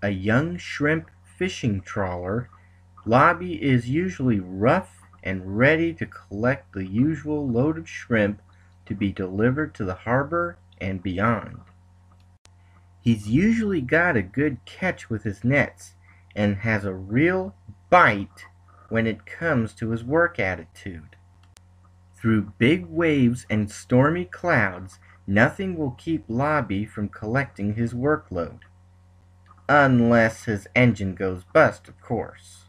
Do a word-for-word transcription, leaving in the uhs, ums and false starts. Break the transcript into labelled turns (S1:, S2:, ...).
S1: a young shrimp fishing trawler, Lobby is usually rough and ready to collect the usual load of shrimp to be delivered to the harbor and beyond. He's usually got a good catch with his nets and has a real bite when it comes to his work attitude. Through big waves and stormy clouds, nothing will keep Lobby from collecting his workload. Unless his engine goes bust, of course.